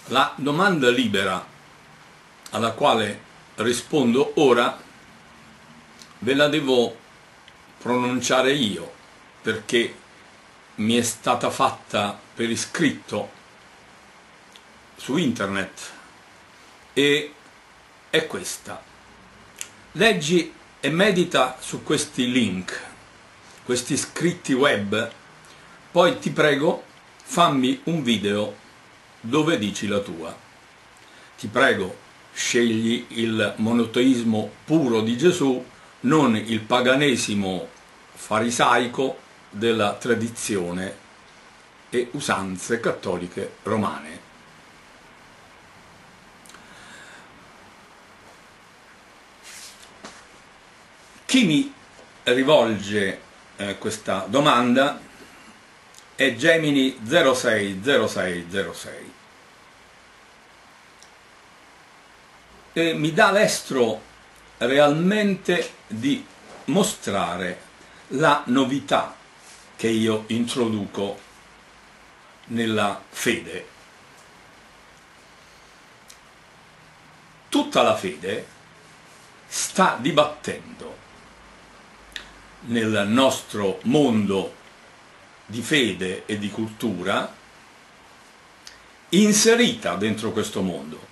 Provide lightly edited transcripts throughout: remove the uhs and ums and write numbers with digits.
La domanda libera alla quale rispondo ora ve la devo pronunciare io, perché mi è stata fatta per iscritto su internet e è questa: leggi e medita su questi link, questi scritti web, poi ti prego fammi un video dove dici la tua. Ti prego, scegli il monoteismo puro di Gesù, non il paganesimo farisaico della tradizione e usanze cattoliche romane. Chi mi rivolge questa domanda è Gemini 060606 e mi dà l'estro realmente di mostrare la novità che io introduco nella fede. Tutta la fede sta dibattendo nel nostro mondo di fede e di cultura, inserita dentro questo mondo.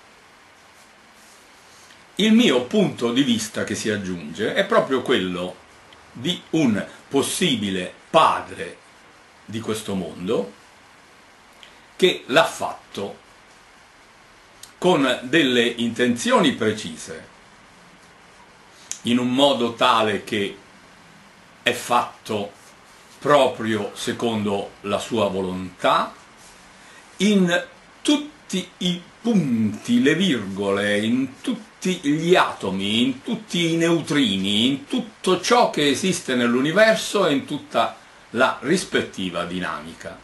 Il mio punto di vista che si aggiunge è proprio quello di un possibile padre di questo mondo che l'ha fatto con delle intenzioni precise, in un modo tale che è fatto proprio secondo la sua volontà, in tutti i punti, le virgole, in tutti gli atomi, in tutti i neutrini, in tutto ciò che esiste nell'universo e in tutta la rispettiva dinamica.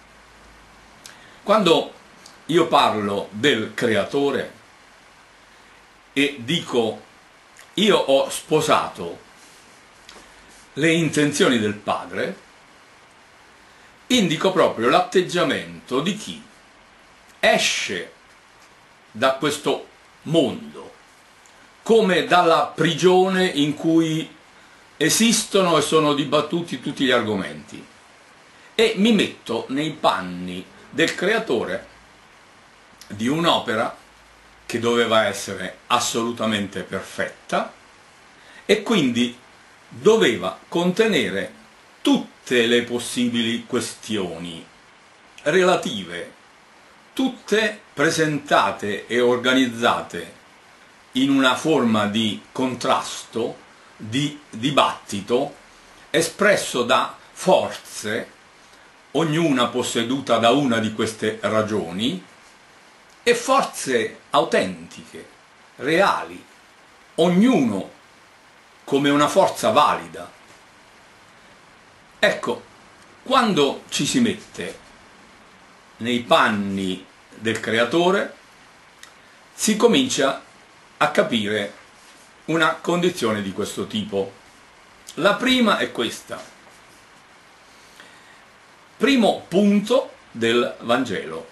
Quando io parlo del creatore e dico io ho sposato le intenzioni del padre, indico proprio l'atteggiamento di chi esce da questo mondo come dalla prigione in cui esistono e sono dibattuti tutti gli argomenti, e mi metto nei panni del creatore di un'opera che doveva essere assolutamente perfetta e quindi doveva contenere tutte le possibili questioni relative, tutte presentate e organizzate in una forma di contrasto, di dibattito, espresso da forze, ognuna posseduta da una di queste ragioni, e forze autentiche, reali, ognuno come una forza valida. Ecco, quando ci si mette nei panni del creatore, si comincia a capire una condizione di questo tipo. La prima è questa. Primo punto del Vangelo,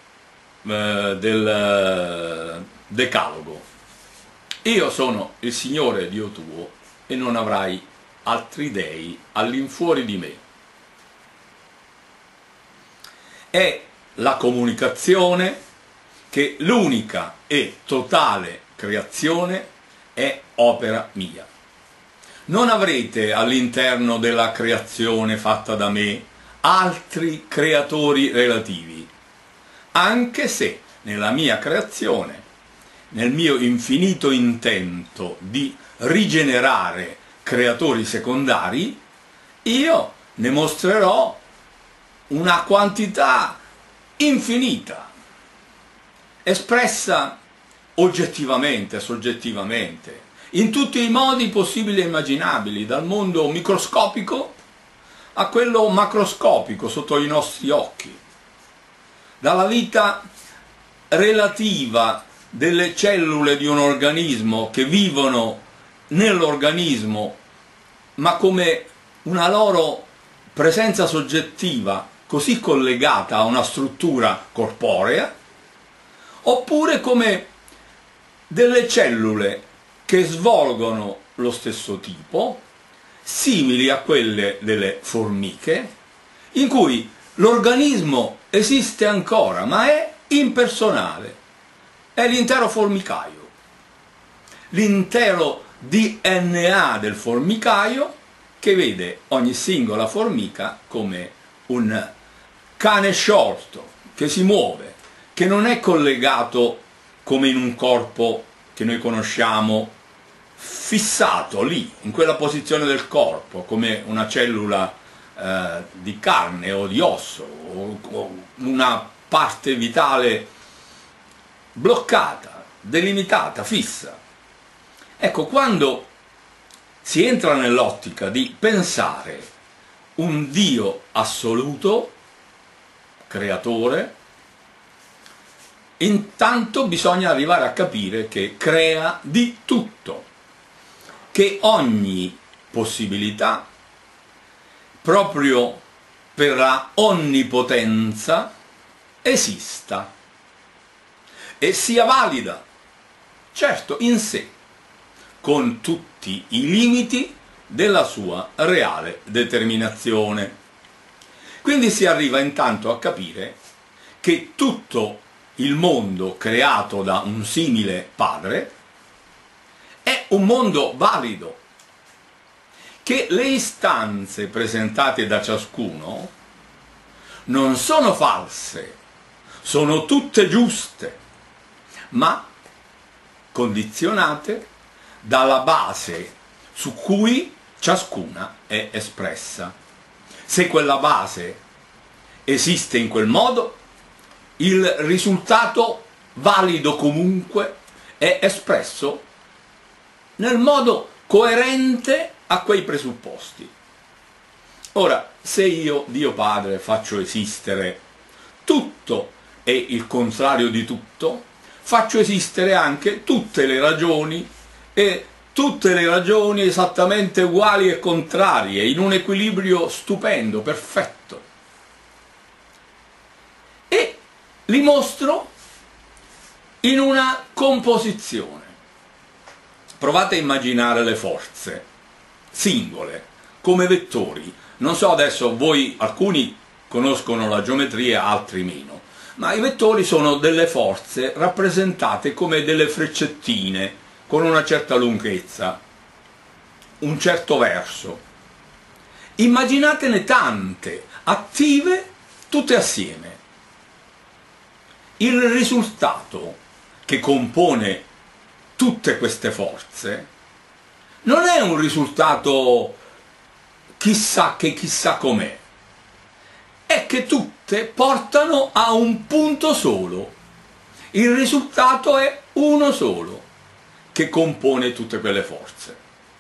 del Decalogo. Io sono il Signore Dio tuo e non avrai altri dei all'infuori di me. È la comunicazione che l'unica e totale creazione è opera mia. Non avrete all'interno della creazione fatta da me altri creatori relativi, anche se nella mia creazione, nel mio infinito intento di rigenerare creatori secondari, io ne mostrerò una quantità infinita, espressa oggettivamente, soggettivamente, in tutti i modi possibili e immaginabili, dal mondo microscopico a quello macroscopico sotto i nostri occhi, dalla vita relativa delle cellule di un organismo che vivono nell'organismo, ma come una loro presenza soggettiva così collegata a una struttura corporea, oppure come delle cellule che svolgono lo stesso tipo, simili a quelle delle formiche, in cui l'organismo esiste ancora, ma è impersonale. È l'intero formicaio, l'intero DNA del formicaio, che vede ogni singola formica come un cane sciolto, che si muove, che non è collegato come in un corpo che noi conosciamo, fissato lì, in quella posizione del corpo, come una cellula di carne o di osso, o una parte vitale bloccata, delimitata, fissa. Ecco, quando si entra nell'ottica di pensare un Dio assoluto, creatore, intanto bisogna arrivare a capire che crea di tutto, che ogni possibilità, proprio per la onnipotenza, esista e sia valida, certo in sé, con tutti i limiti della sua reale determinazione. Quindi si arriva intanto a capire che tutto il mondo creato da un simile padre è un mondo valido, che le istanze presentate da ciascuno non sono false, sono tutte giuste, ma condizionate dalla base su cui ciascuna è espressa. Se quella base esiste in quel modo, il risultato valido comunque è espresso nel modo coerente a quei presupposti. Ora, se io, Dio Padre, faccio esistere tutto e il contrario di tutto, faccio esistere anche tutte le ragioni, e tutte le ragioni esattamente uguali e contrarie, in un equilibrio stupendo, perfetto. E li mostro in una composizione. Provate a immaginare le forze singole, come vettori. Non so, adesso voi, alcuni conoscono la geometria, altri meno, ma i vettori sono delle forze rappresentate come delle freccettine, con una certa lunghezza, un certo verso. Immaginatene tante, attive, tutte assieme. Il risultato che compone tutte queste forze non è un risultato chissà che chissà com'è, è che tutte portano a un punto solo. Il risultato è uno solo, che compone tutte quelle forze.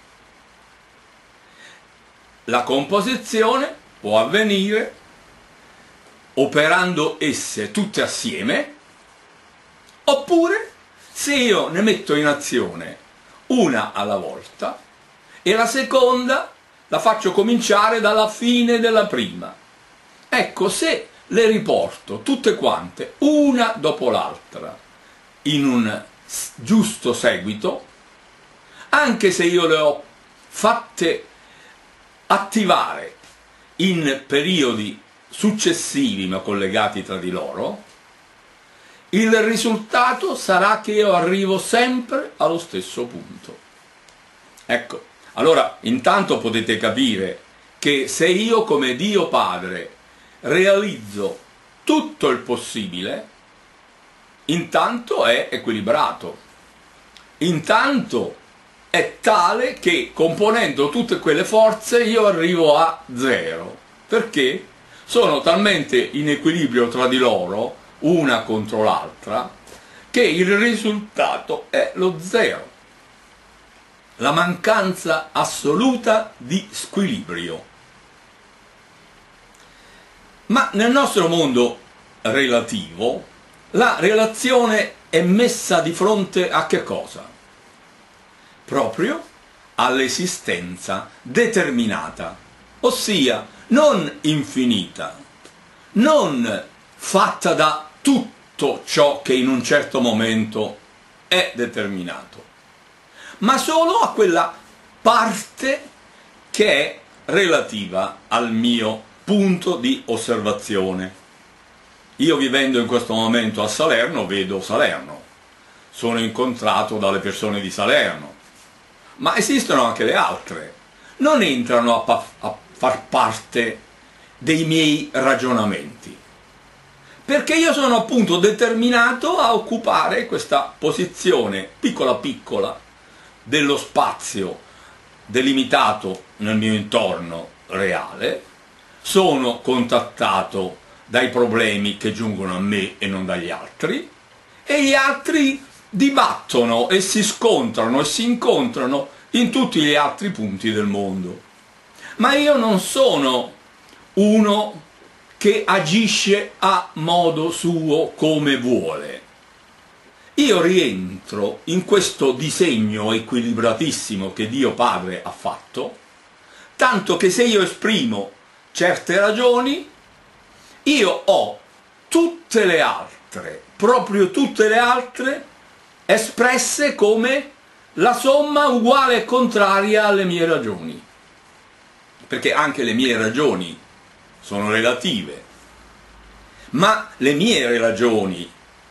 La composizione può avvenire operando esse tutte assieme, oppure se io ne metto in azione una alla volta e la seconda la faccio cominciare dalla fine della prima. Ecco, se le riporto tutte quante, una dopo l'altra, in un giusto seguito, anche se io le ho fatte attivare in periodi successivi ma collegati tra di loro, il risultato sarà che io arrivo sempre allo stesso punto. Ecco, allora intanto potete capire che se io come Dio Padre realizzo tutto il possibile, intanto è equilibrato, intanto è tale che componendo tutte quelle forze io arrivo a zero, perché sono talmente in equilibrio tra di loro, una contro l'altra, che il risultato è lo zero, la mancanza assoluta di squilibrio. Ma nel nostro mondo relativo la relazione è messa di fronte a che cosa? Proprio all'esistenza determinata, ossia non infinita, non fatta da tutto tutto ciò che in un certo momento è determinato, ma solo a quella parte che è relativa al mio punto di osservazione. Io, vivendo in questo momento a Salerno, vedo Salerno, sono incontrato dalle persone di Salerno, ma esistono anche le altre, non entrano a far parte dei miei ragionamenti, perché io sono appunto determinato a occupare questa posizione piccola piccola dello spazio delimitato nel mio intorno reale, sono contattato dai problemi che giungono a me e non dagli altri, e gli altri dibattono e si scontrano e si incontrano in tutti gli altri punti del mondo. Ma io non sono uno che agisce a modo suo come vuole. Io rientro in questo disegno equilibratissimo che Dio Padre ha fatto, tanto che se io esprimo certe ragioni, io ho tutte le altre, proprio tutte le altre, espresse come la somma uguale e contraria alle mie ragioni. Perché anche le mie ragioni sono relative, ma le mie ragioni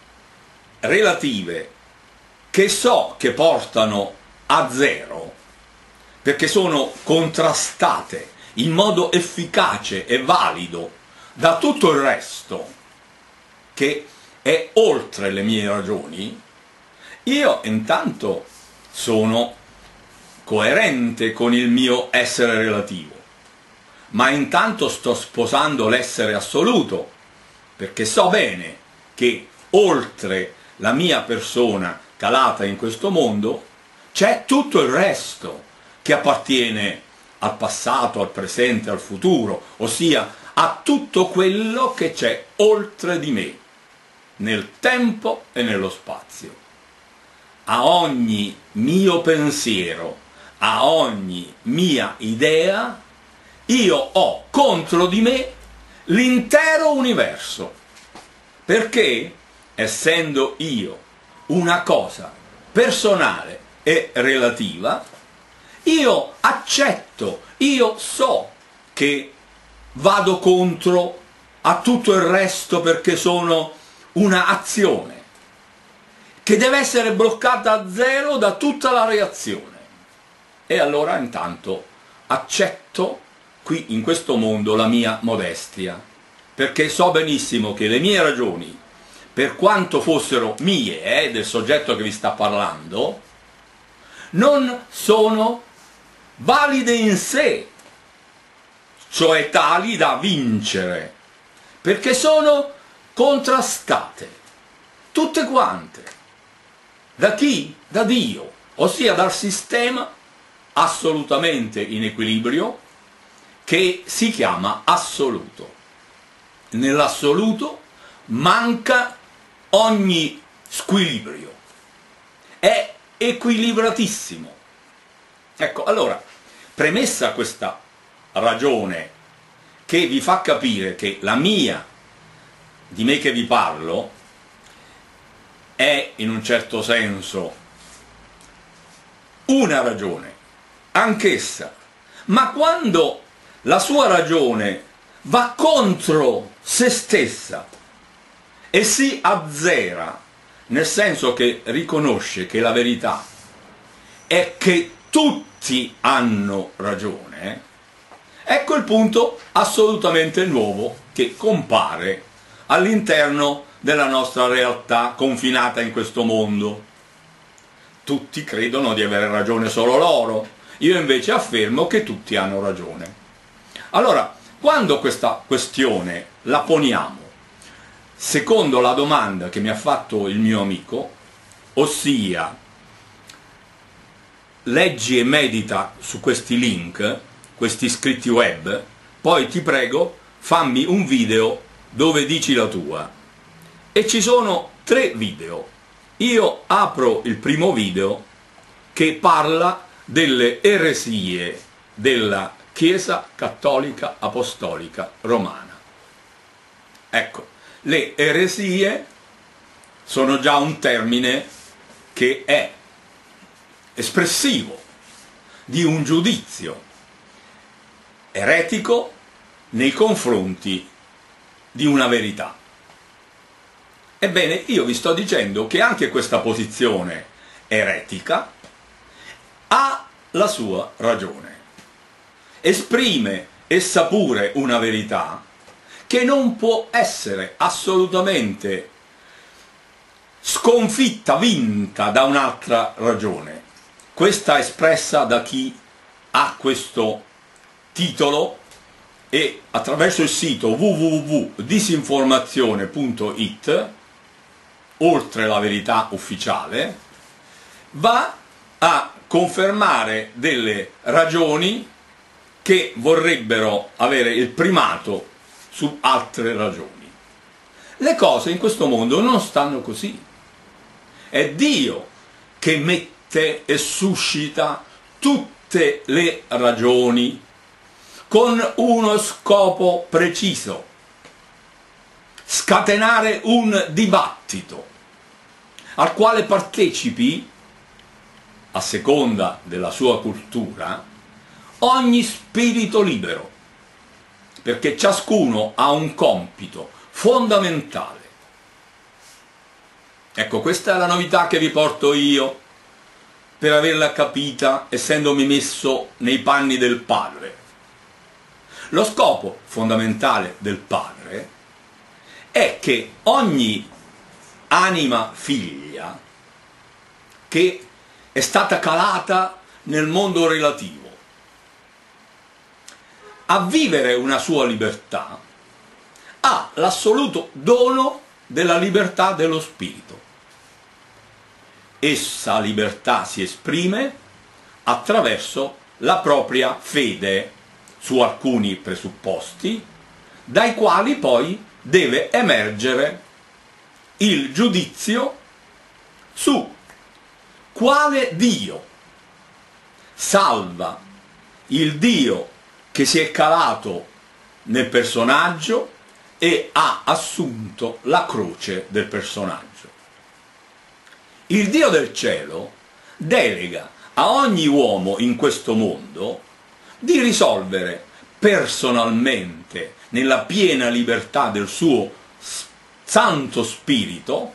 relative che so che portano a zero, perché sono contrastate in modo efficace e valido da tutto il resto che è oltre le mie ragioni, io intanto sono coerente con il mio essere relativo, ma intanto sto sposando l'essere assoluto, perché so bene che oltre la mia persona calata in questo mondo c'è tutto il resto che appartiene al passato, al presente, al futuro, ossia a tutto quello che c'è oltre di me, nel tempo e nello spazio. A ogni mio pensiero, a ogni mia idea, io ho contro di me l'intero universo, perché essendo io una cosa personale e relativa, io accetto, io so che vado contro a tutto il resto perché sono una azione che deve essere bloccata a zero da tutta la reazione. E allora intanto accetto qui in questo mondo la mia modestia, perché so benissimo che le mie ragioni, per quanto fossero mie, del soggetto che vi sta parlando, non sono valide in sé, cioè tali da vincere, perché sono contrastate, tutte quante. Da chi? Da Dio, ossia dal sistema assolutamente in equilibrio che si chiama assoluto. Nell'assoluto manca ogni squilibrio, è equilibratissimo. Ecco, allora, premessa questa ragione che vi fa capire che la mia, di me che vi parlo, è in un certo senso una ragione, anch'essa, ma quando la sua ragione va contro se stessa e si azzera, nel senso che riconosce che la verità è che tutti hanno ragione, ecco il punto assolutamente nuovo che compare all'interno della nostra realtà confinata in questo mondo. Tutti credono di avere ragione solo loro, io invece affermo che tutti hanno ragione. Allora, quando questa questione la poniamo secondo la domanda che mi ha fatto il mio amico, ossia leggi e medita su questi link, questi scritti web, poi ti prego fammi un video dove dici la tua. E ci sono 3 video. Io apro il primo video che parla delle eresie della Chiesa Cattolica Apostolica Romana. Ecco, le eresie sono già un termine che è espressivo di un giudizio eretico nei confronti di una verità. Ebbene, io vi sto dicendo che anche questa posizione eretica ha la sua ragione. Esprime essa pure una verità che non può essere assolutamente sconfitta, vinta da un'altra ragione. Questa espressa da chi ha questo titolo e attraverso il sito www.disinformazione.it, oltre la verità ufficiale, va a confermare delle ragioni che vorrebbero avere il primato su altre ragioni. Le cose in questo mondo non stanno così. È Dio che mette e suscita tutte le ragioni con uno scopo preciso: scatenare un dibattito al quale partecipi, a seconda della sua cultura, ogni spirito libero, perché ciascuno ha un compito fondamentale. Ecco, questa è la novità che vi porto io, per averla capita essendomi messo nei panni del Padre. Lo scopo fondamentale del Padre è che ogni anima figlia che è stata calata nel mondo relativo a vivere una sua libertà ha l'assoluto dono della libertà dello spirito. Essa libertà si esprime attraverso la propria fede su alcuni presupposti, dai quali poi deve emergere il giudizio su quale Dio salva il Dio che si è calato nel personaggio e ha assunto la croce del personaggio. Il Dio del cielo delega a ogni uomo in questo mondo di risolvere personalmente, nella piena libertà del suo Santo Spirito,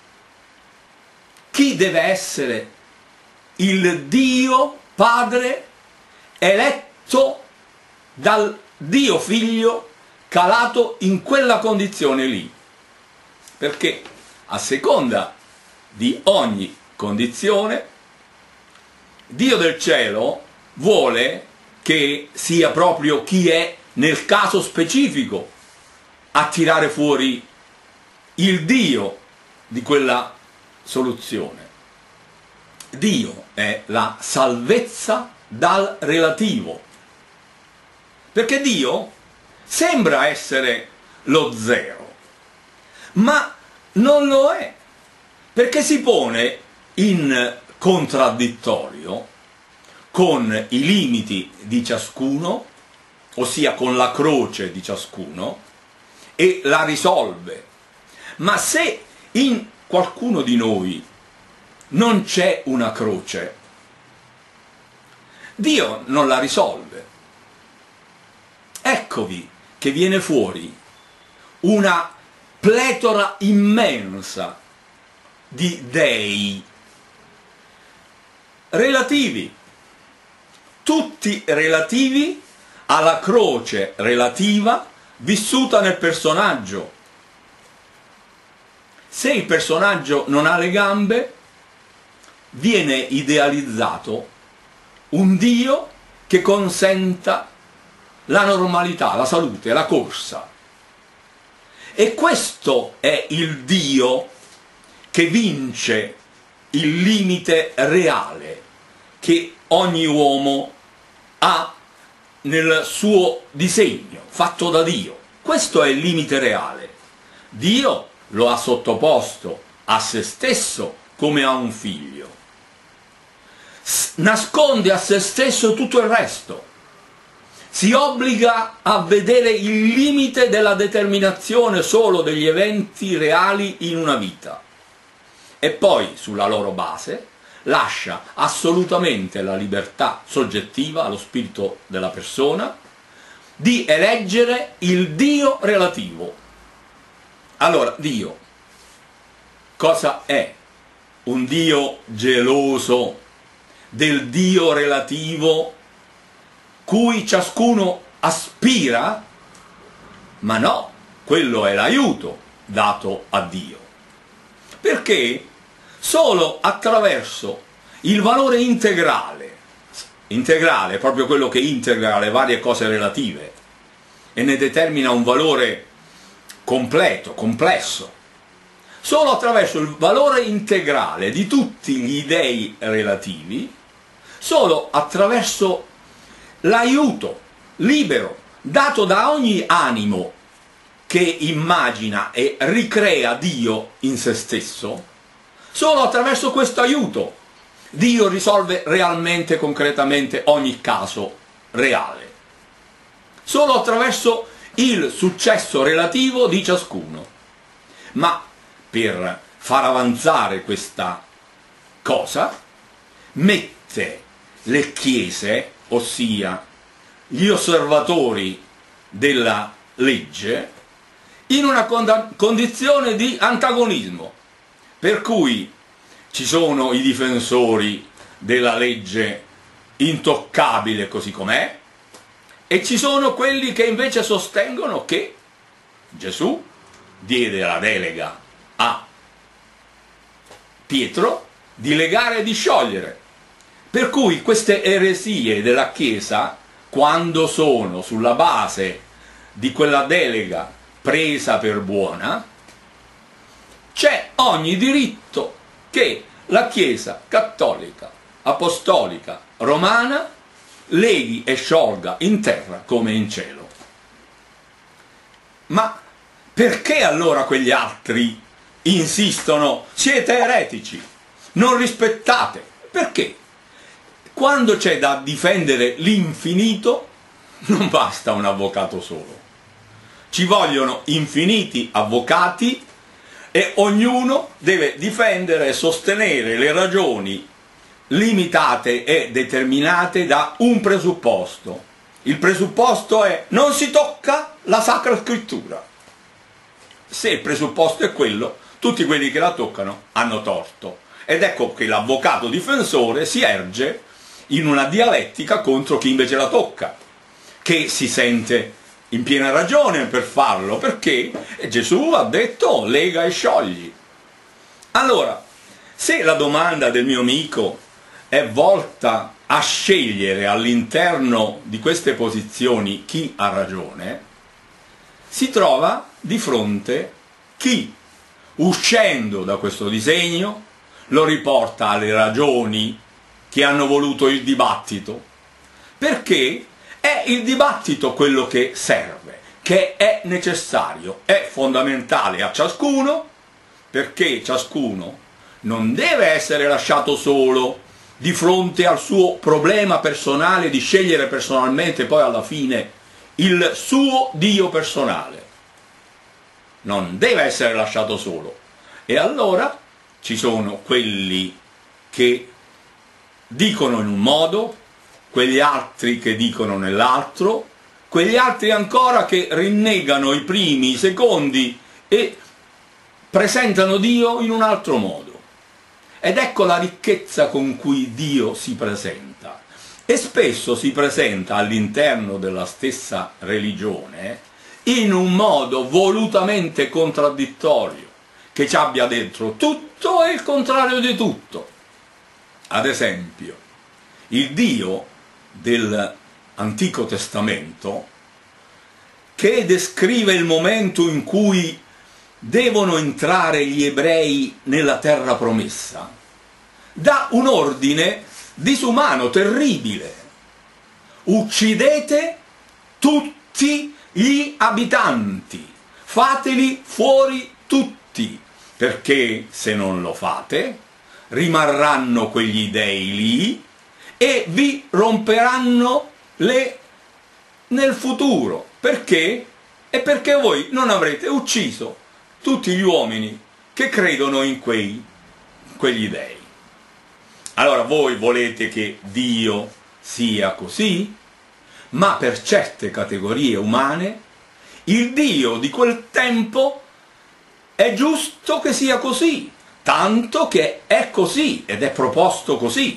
chi deve essere il Dio Padre eletto dal Dio Figlio calato in quella condizione lì. Perché a seconda di ogni condizione Dio del cielo vuole che sia proprio chi è nel caso specifico a tirare fuori il Dio di quella soluzione. Dio è la salvezza dal relativo, perché Dio sembra essere lo zero, ma non lo è, perché si pone in contraddittorio con i limiti di ciascuno, ossia con la croce di ciascuno, e la risolve. Ma se in qualcuno di noi non c'è una croce, Dio non la risolve. Eccovi che viene fuori una pletora immensa di dei relativi, tutti relativi alla croce relativa vissuta nel personaggio. Se il personaggio non ha le gambe, viene idealizzato un Dio che consenta la normalità, la salute, la corsa. E questo è il Dio che vince il limite reale che ogni uomo ha nel suo disegno, fatto da Dio. Questo è il limite reale. Dio lo ha sottoposto a se stesso come a un figlio. Nasconde a se stesso tutto il resto. Si obbliga a vedere il limite della determinazione solo degli eventi reali in una vita. e poi sulla loro base lascia assolutamente la libertà soggettiva allo spirito della persona di eleggere il Dio relativo. Allora, Dio cosa è? Un Dio geloso del Dio relativo cui ciascuno aspira? Ma no, quello è l'aiuto dato a Dio. Perché solo attraverso il valore integrale è proprio quello che integra le varie cose relative e ne determina un valore completo, complesso. Solo attraverso il valore integrale di tutti gli dei relativi, solo attraverso l'aiuto libero dato da ogni animo che immagina e ricrea Dio in se stesso, solo attraverso questo aiuto Dio risolve realmente, concretamente ogni caso reale. Solo attraverso il successo relativo di ciascuno. Ma per far avanzare questa cosa, mette le chiese, ossia gli osservatori della legge, in una condizione di antagonismo, per cui ci sono i difensori della legge intoccabile così com'è, e ci sono quelli che invece sostengono che Gesù diede la delega a Pietro di legare e di sciogliere. Per cui queste eresie della Chiesa, quando sono sulla base di quella delega presa per buona, c'è ogni diritto che la Chiesa cattolica, apostolica, romana leghi e sciolga in terra come in cielo. Ma perché allora quegli altri insistono? Siete eretici, non rispettate. Perché? Quando c'è da difendere l'infinito non basta un avvocato solo. Ci vogliono infiniti avvocati e ognuno deve difendere e sostenere le ragioni limitate e determinate da un presupposto. Il presupposto è: non si tocca la Sacra Scrittura. Se il presupposto è quello, tutti quelli che la toccano hanno torto. Ed ecco che l'avvocato difensore si erge in una dialettica contro chi invece la tocca, che si sente in piena ragione per farlo, perché Gesù ha detto lega e sciogli. Allora, se la domanda del mio amico è volta a scegliere all'interno di queste posizioni chi ha ragione, si trova di fronte chi, uscendo da questo disegno, lo riporta alle ragioni che hanno voluto il dibattito, perché è il dibattito quello che serve, che è necessario, è fondamentale a ciascuno, perché ciascuno non deve essere lasciato solo di fronte al suo problema personale di scegliere personalmente poi alla fine il suo Dio personale. Non deve essere lasciato solo. E allora ci sono quelli che dicono in un modo, quegli altri che dicono nell'altro, quegli altri ancora che rinnegano i primi, i secondi e presentano Dio in un altro modo. Ed ecco la ricchezza con cui Dio si presenta. E spesso si presenta all'interno della stessa religione in un modo volutamente contraddittorio, che ci abbia dentro tutto e il contrario di tutto. Ad esempio, il Dio dell'Antico Testamento, che descrive il momento in cui devono entrare gli ebrei nella terra promessa, dà un ordine disumano, terribile. Uccidete tutti gli abitanti, fateli fuori tutti, perché se non lo fate rimarranno quegli dei lì e vi romperanno nel futuro. Perché? E perché voi non avrete ucciso tutti gli uomini che credono in quei quegli dei. Allora voi volete che Dio sia così? Ma per certe categorie umane il Dio di quel tempo è giusto che sia così, tanto che è così ed è proposto così.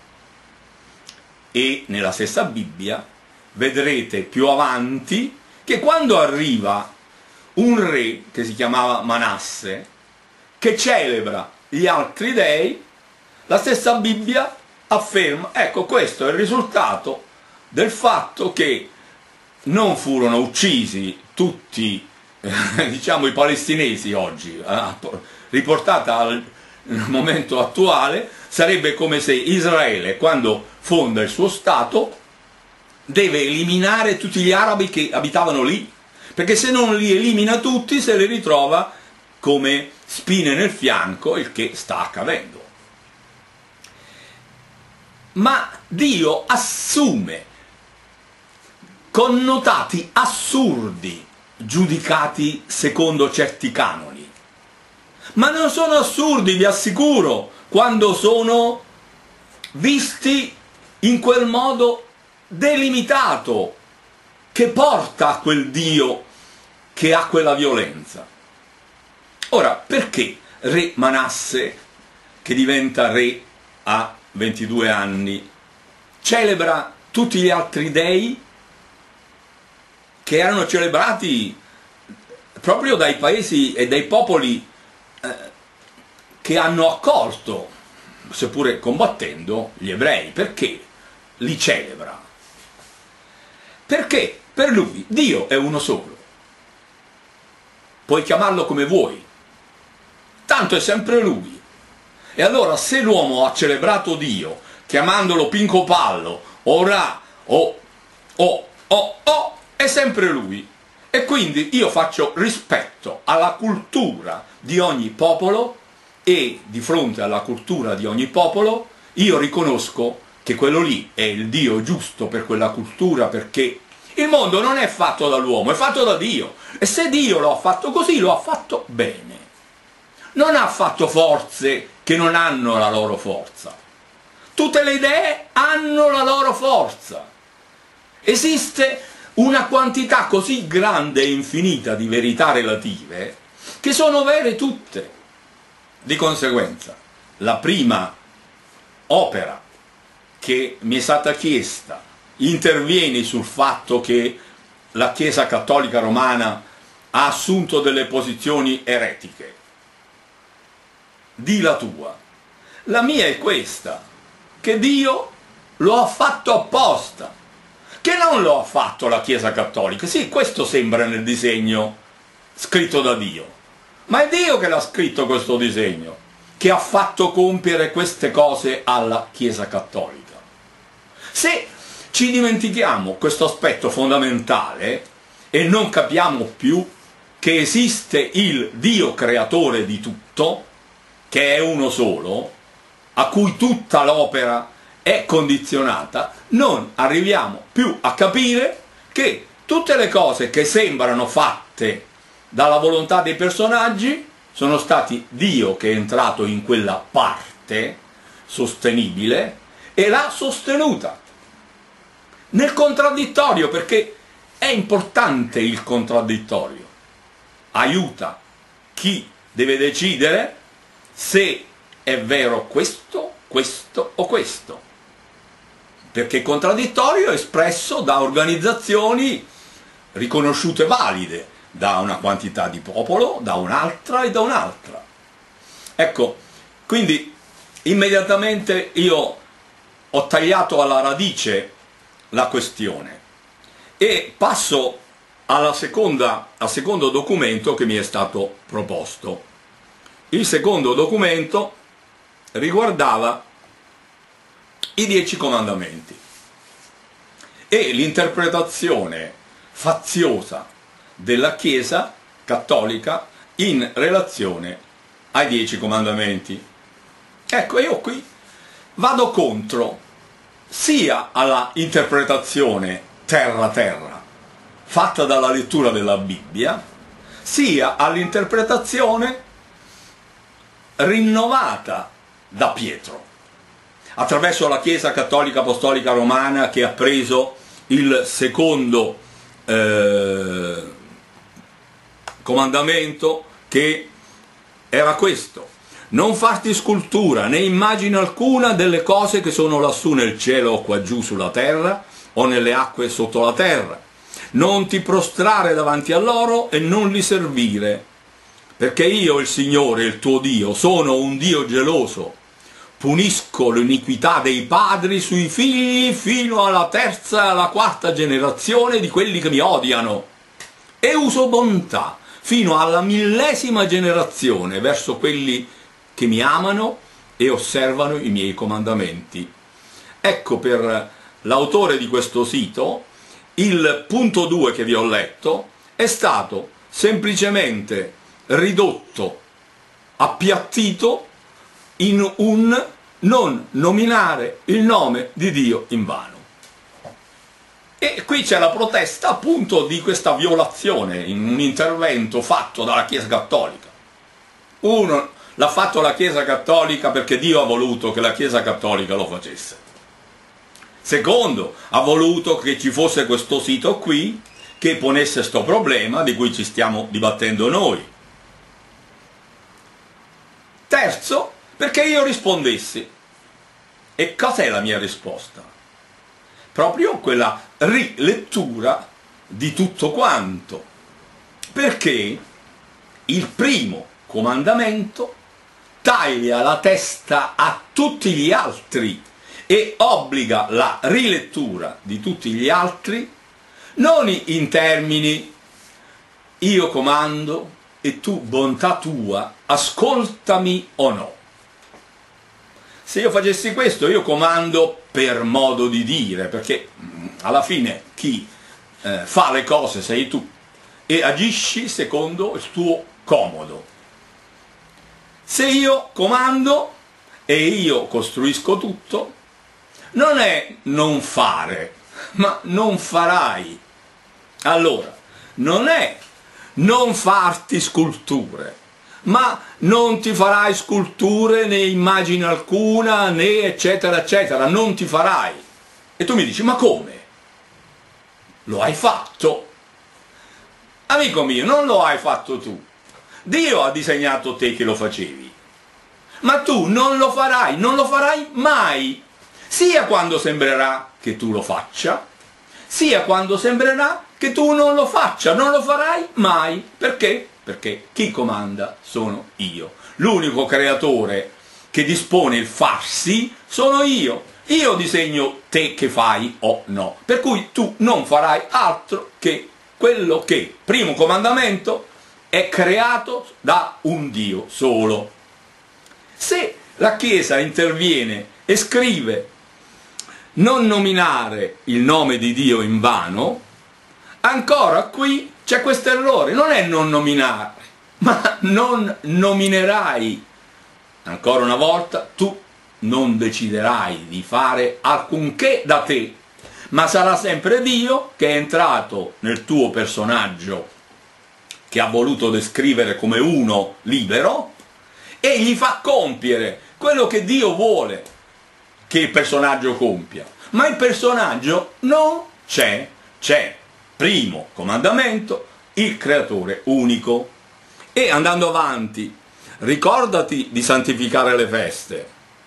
E nella stessa Bibbia vedrete più avanti che quando arriva un re che si chiamava Manasse, che celebra gli altri dei, la stessa Bibbia afferma, ecco, questo è il risultato del fatto che non furono uccisi tutti, diciamo, i palestinesi oggi, riportata al momento attuale, sarebbe come se Israele, quando fonda il suo Stato, deve eliminare tutti gli arabi che abitavano lì, perché se non li elimina tutti se li ritrova come spine nel fianco, il che sta accadendo. Ma Dio assume connotati assurdi giudicati secondo certi canoni. Ma non sono assurdi, vi assicuro, quando sono visti in quel modo delimitato che porta a quel Dio che ha quella violenza. Ora, perché re Manasse, che diventa re a 22 anni, celebra tutti gli altri dei che erano celebrati proprio dai paesi e dai popoli che hanno accolto, seppure combattendo, gli ebrei? Perché li celebra? Perché per lui Dio è uno solo. Puoi chiamarlo come vuoi, tanto è sempre lui. E allora se l'uomo ha celebrato Dio chiamandolo Pinco Pallo, ora, è sempre lui. E quindi io faccio rispetto alla cultura di ogni popolo e di fronte alla cultura di ogni popolo io riconosco che quello lì è il Dio giusto per quella cultura, perché il mondo non è fatto dall'uomo, è fatto da Dio. E se Dio lo ha fatto così, lo ha fatto bene. Non ha fatto forze che non hanno la loro forza. Tutte le idee hanno la loro forza. Esiste una quantità così grande e infinita di verità relative che sono vere tutte. Di conseguenza, la prima opera che mi è stata chiesta intervieni sul fatto che la Chiesa Cattolica Romana ha assunto delle posizioni eretiche. Di la tua. La mia è questa, che Dio lo ha fatto apposta, che non lo ha fatto la Chiesa Cattolica. Sì, questo sembra nel disegno scritto da Dio, ma è Dio che l'ha scritto questo disegno, che ha fatto compiere queste cose alla Chiesa Cattolica. Se ci dimentichiamo questo aspetto fondamentale e non capiamo più che esiste il Dio creatore di tutto, che è uno solo, a cui tutta l'opera è condizionata, non arriviamo più a capire che tutte le cose che sembrano fatte dalla volontà dei personaggi sono stati Dio che è entrato in quella parte sostenibile e l'ha sostenuta. Nel contraddittorio, perché è importante il contraddittorio, aiuta chi deve decidere se è vero questo, questo o questo, perché il contraddittorio è espresso da organizzazioni riconosciute valide da una quantità di popolo, da un'altra e da un'altra. Ecco, quindi immediatamente io ho tagliato alla radice la questione e passo al secondo documento che mi è stato proposto. Il secondo documento riguardava i 10 comandamenti e l'interpretazione faziosa della Chiesa Cattolica in relazione ai 10 comandamenti. Ecco, io qui vado contro sia alla interpretazione terra-terra fatta dalla lettura della Bibbia, sia all'interpretazione rinnovata da Pietro, attraverso la Chiesa Cattolica Apostolica Romana, che ha preso il secondo comandamento, che era questo: non farti scultura né immagine alcuna delle cose che sono lassù nel cielo o qua giù sulla terra o nelle acque sotto la terra. Non ti prostrare davanti a loro e non li servire, perché io, il Signore, il tuo Dio, sono un Dio geloso. Punisco l'iniquità dei padri sui figli fino alla terza e alla quarta generazione di quelli che mi odiano, e uso bontà fino alla 1000ª generazione verso quelli che mi amano e osservano i miei comandamenti. Ecco, per l'autore di questo sito, il punto 2 che vi ho letto è stato semplicemente ridotto, appiattito in un non nominare il nome di Dio in vano. E qui c'è la protesta appunto di questa violazione in un intervento fatto dalla Chiesa Cattolica. Uno l'ha fatto la Chiesa Cattolica perché Dio ha voluto che la Chiesa Cattolica lo facesse. Secondo, ha voluto che ci fosse questo sito qui che ponesse questo problema di cui ci stiamo dibattendo noi. Terzo, perché io rispondessi. E cos'è la mia risposta? Proprio quella rilettura di tutto quanto. Perché il primo comandamento taglia la testa a tutti gli altri e obbliga la rilettura di tutti gli altri, non in termini io comando e tu, bontà tua, ascoltami o no. Se io facessi questo, io comando per modo di dire, perché alla fine chi fa le cose sei tu e agisci secondo il tuo comodo. Se io comando e io costruisco tutto, non è non fare, ma non farai. Allora, non è non farti sculture, ma non ti farai sculture né immagine alcuna, né eccetera eccetera, non ti farai. E tu mi dici, ma come? Lo hai fatto? Amico mio, non lo hai fatto tu. Dio ha disegnato te che lo facevi. Ma tu non lo farai, non lo farai mai. Sia quando sembrerà che tu lo faccia, sia quando sembrerà che tu non lo faccia, non lo farai mai. Perché? Perché chi comanda sono io. L'unico creatore che dispone il farsi sono io. Io disegno te che fai o no. Per cui tu non farai altro che quello che, primo comandamento, è creato da un Dio solo. Se la Chiesa interviene e scrive non nominare il nome di Dio in vano, ancora qui c'è questo errore, non è non nominare, ma non nominerai. Ancora una volta, tu non deciderai di fare alcunché da te, ma sarà sempre Dio che è entrato nel tuo personaggio, che ha voluto descrivere come uno libero, e gli fa compiere quello che Dio vuole che il personaggio compia. Ma il personaggio non c'è, c'è, primo comandamento, il creatore unico. E andando avanti, ricordati di santificare le feste.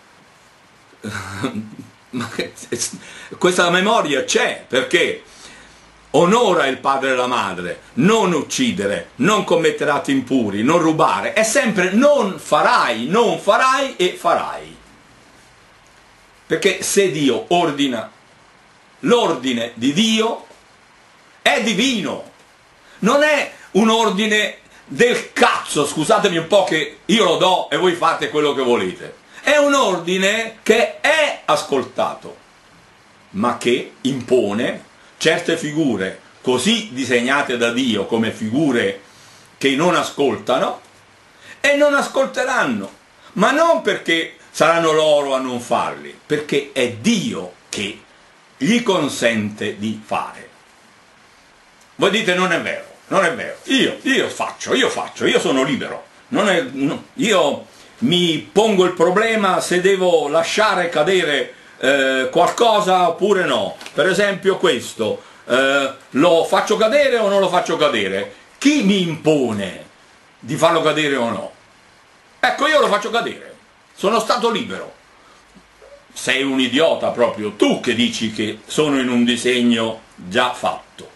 Questa memoria c'è, perché onora il padre e la madre, non uccidere, non commettere atti impuri, non rubare, è sempre non farai e farai. Perché se Dio ordina, l'ordine di Dio è divino, non è un ordine del cazzo, scusatemi un po' che io lo do e voi fate quello che volete. È un ordine che è ascoltato, ma che impone certe figure così disegnate da Dio come figure che non ascoltano e non ascolteranno, ma non perché saranno loro a non farli, perché è Dio che gli consente di fare. Voi dite non è vero, non è vero, io faccio, io sono libero, non è, no, io mi pongo il problema se devo lasciare cadere qualcosa oppure no. Per esempio questo, lo faccio cadere o non lo faccio cadere? Chi mi impone di farlo cadere o no? Ecco, io lo faccio cadere, sono stato libero. Sei un idiota proprio tu che dici che sono in un disegno già fatto.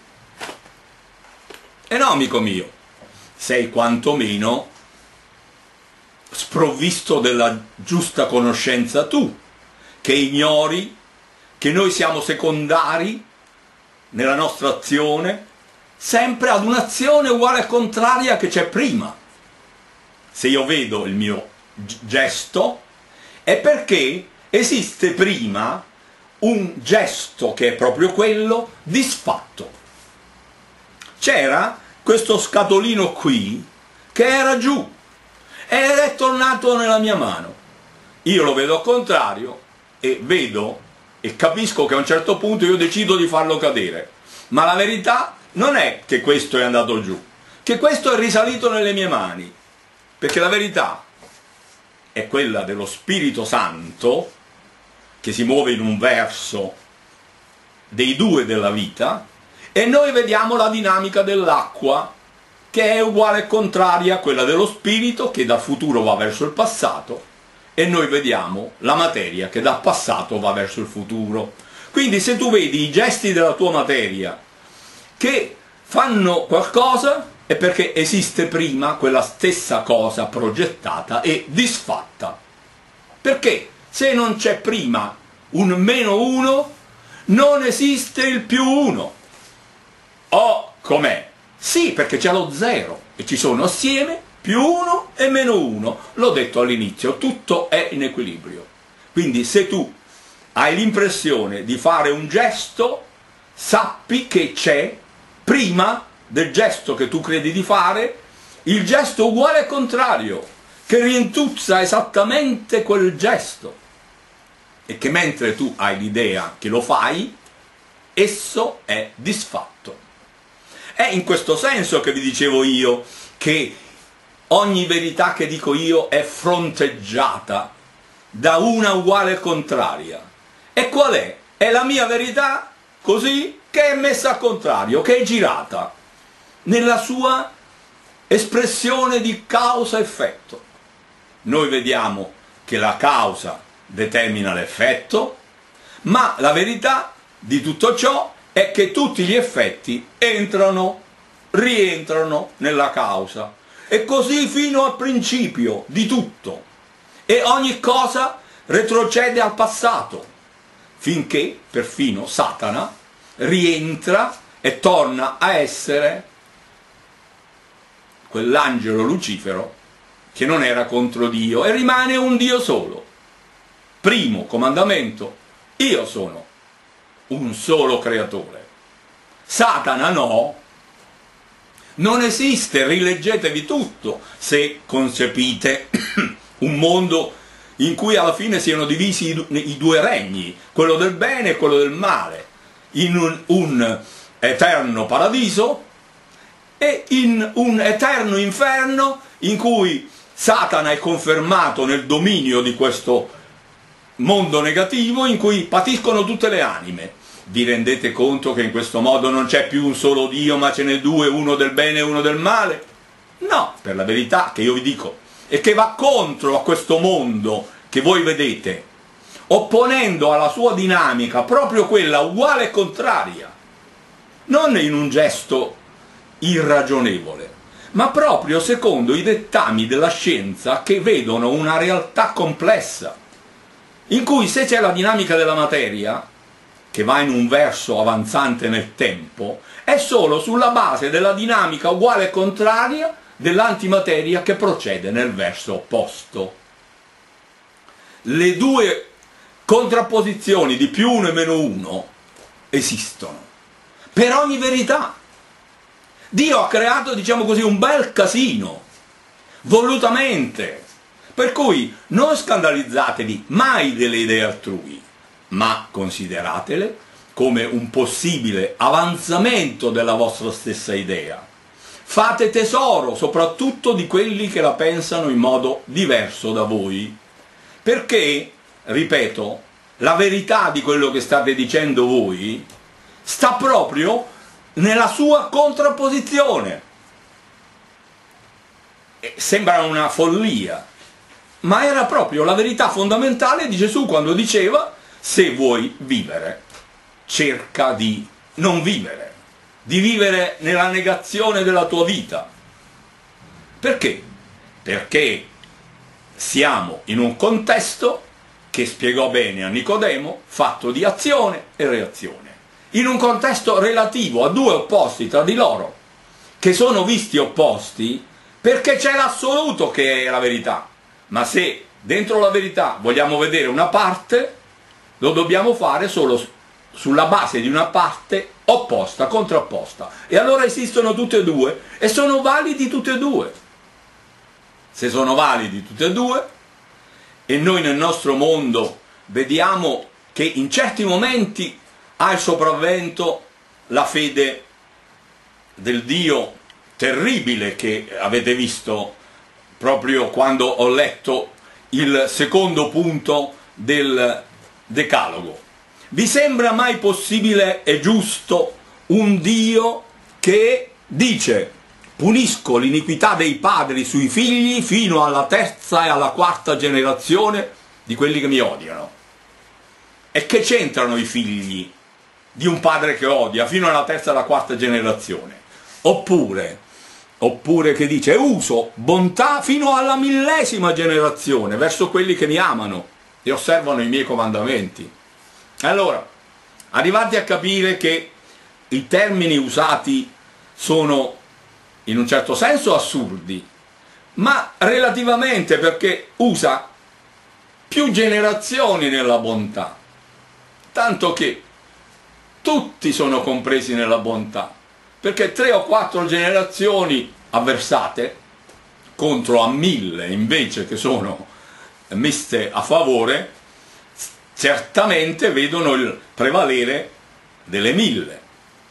E no, amico mio, sei quantomeno sprovvisto della giusta conoscenza tu, che ignori che noi siamo secondari nella nostra azione, sempre ad un'azione uguale e contraria che c'è prima. Se io vedo il mio gesto, è perché esiste prima un gesto che è proprio quello disfatto. C'era questo scatolino qui che era giù ed è tornato nella mia mano. Io lo vedo al contrario e vedo e capisco che a un certo punto io decido di farlo cadere, ma la verità non è che questo è andato giù, che questo è risalito nelle mie mani, perché la verità è quella dello Spirito Santo che si muove in un verso dei due della vita, e noi vediamo la dinamica dell'acqua che è uguale e contraria a quella dello spirito che dal futuro va verso il passato, e noi vediamo la materia che dal passato va verso il futuro. Quindi se tu vedi i gesti della tua materia che fanno qualcosa è perché esiste prima quella stessa cosa progettata e disfatta. Perché se non c'è prima un meno uno, non esiste il più uno. O com'è? Sì, perché c'è lo zero e ci sono assieme più uno e meno uno. L'ho detto all'inizio, tutto è in equilibrio. Quindi se tu hai l'impressione di fare un gesto, sappi che c'è prima del gesto che tu credi di fare il gesto uguale e contrario, che rientuzza esattamente quel gesto, e che mentre tu hai l'idea che lo fai, esso è disfatto. È in questo senso che vi dicevo io che ogni verità che dico io è fronteggiata da una uguale e contraria. E qual è? È la mia verità così che è messa al contrario, che è girata nella sua espressione di causa-effetto. Noi vediamo che la causa determina l'effetto, ma la verità di tutto ciò è che tutti gli effetti rientrano nella causa, e così fino al principio di tutto, e ogni cosa retrocede al passato, finché perfino Satana rientra e torna a essere quell'angelo Lucifero che non era contro Dio e rimane un Dio solo. Primo comandamento: io sono un solo creatore. Satana no, non esiste. Rileggetevi tutto se concepite un mondo in cui alla fine siano divisi i due regni, quello del bene e quello del male, in un eterno paradiso e in un eterno inferno, in cui Satana è confermato nel dominio di questo mondo negativo, in cui patiscono tutte le anime. Vi rendete conto che in questo modo non c'è più un solo Dio, ma ce n'è due, uno del bene e uno del male? No, per la verità che io vi dico, e che va contro a questo mondo che voi vedete, opponendo alla sua dinamica proprio quella uguale e contraria, non in un gesto irragionevole, ma proprio secondo i dettami della scienza, che vedono una realtà complessa, in cui se c'è la dinamica della materia, che va in un verso avanzante nel tempo, è solo sulla base della dinamica uguale e contraria dell'antimateria che procede nel verso opposto. Le due contrapposizioni di più uno e meno uno esistono per ogni verità. Dio ha creato, diciamo così, un bel casino, volutamente, per cui non scandalizzatevi mai delle idee altrui, ma consideratele come un possibile avanzamento della vostra stessa idea. fate tesoro soprattutto di quelli che la pensano in modo diverso da voi, perché, ripeto, la verità di quello che state dicendo voi sta proprio nella sua contrapposizione. Sembra una follia, ma era proprio la verità fondamentale di Gesù quando diceva: se vuoi vivere, cerca di non vivere, di vivere nella negazione della tua vita. Perché? Perché siamo in un contesto che spiegò bene a Nicodemo, fatto di azione e reazione, in un contesto relativo a due opposti tra di loro, che sono visti opposti perché c'è l'assoluto che è la verità, ma se dentro la verità vogliamo vedere una parte, lo dobbiamo fare solo sulla base di una parte opposta, contrapposta, e allora esistono tutte e due e sono validi tutte e due. Se sono validi tutte e due, e noi nel nostro mondo vediamo che in certi momenti ha il sopravvento la fede del Dio terribile che avete visto proprio quando ho letto il secondo punto del Decalogo. Vi sembra mai possibile e giusto un Dio che dice: punisco l'iniquità dei padri sui figli fino alla terza e alla quarta generazione di quelli che mi odiano? E che c'entrano i figli di un padre che odia fino alla terza e alla quarta generazione? Oppure che dice: uso bontà fino alla 1000ª generazione verso quelli che mi amano e osservano i miei comandamenti. Allora, arrivati a capire che i termini usati sono in un certo senso assurdi, ma relativamente, perché usa più generazioni nella bontà, tanto che tutti sono compresi nella bontà, perché 3 o 4 generazioni avversate contro a 1000 invece che sono messe a favore, certamente vedono il prevalere delle 1000.